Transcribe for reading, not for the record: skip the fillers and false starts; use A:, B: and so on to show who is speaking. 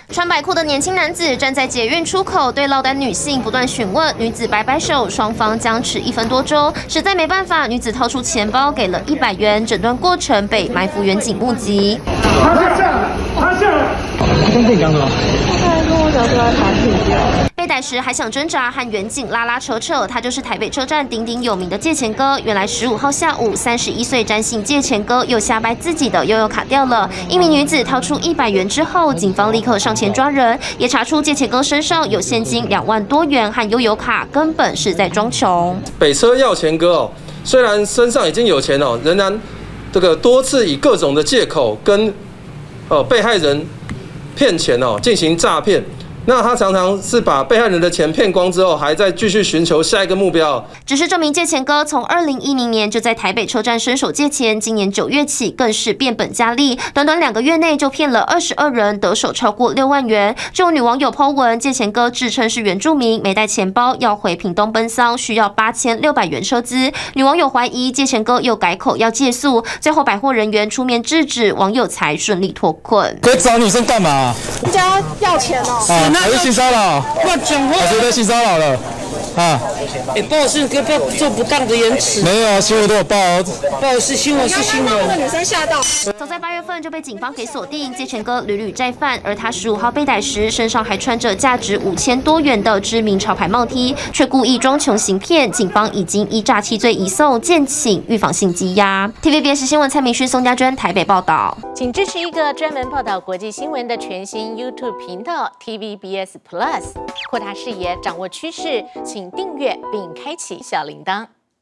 A: 穿白裤的年轻男子站在捷运出口，对落单女性不断询问，女子摆摆手，双方僵持1分多钟，实在没办法，女子掏出钱包给了100元，整段过程被埋伏远警目击。
B: 他下来，跟自己讲什么？
C: 他还跟我讲说他查体检。
A: 被逮时还想挣扎，和远警拉拉扯扯。他就是台北车站鼎鼎有名的借钱哥。原来15号下午，31岁詹姓借钱哥又瞎掰自己的悠游卡掉了。一名女子掏出100元之后，警方立刻上前抓人，也查出借钱哥身上有现金2万多元和悠游卡，根本是在装穷。
D: 北车要钱哥哦，虽然身上已经有钱哦，仍然这个多次以各种的借口跟被害人骗钱哦，进行诈骗。那他常常是把被害人的钱骗光之后，还在继续寻求下一个目标。
A: 只是这名借钱哥从2010年就在台北车站伸手借钱，今年9月起更是变本加厉，短短2个月内就骗了22人，得手超过6万元。就有女网友 po 文，借钱哥自称是原住民，没带钱包，要回屏东奔丧，需要8600元车资。女网友怀疑借钱哥又改口要借宿，最后百货人员出面制止，网友才顺利脱困。
B: 可以找女生干嘛？
C: 人家要钱哦。
B: 还是性骚扰？
C: 我讲话，
B: 谁在性骚扰了？啊！
C: 报是不要做不当的言辞。
B: 没有啊，新闻都有报哦。
C: 报是新闻是新闻。那个女生吓到。
A: 早在8月份就被警方给锁定，借钱哥屡屡再犯，而他15号被逮时，身上还穿着价值5000多元的知名潮牌帽 T， 却故意装穷行骗。警方已经依诈欺罪移送，建请预防性羁押。TVBS 新闻蔡明勋、宋家珍台北报道。
E: 请支持一个专门报道国际新闻的全新 YouTube 频道 TVBS Plus， 扩大视野，掌握趋势，请订阅并开启小铃铛。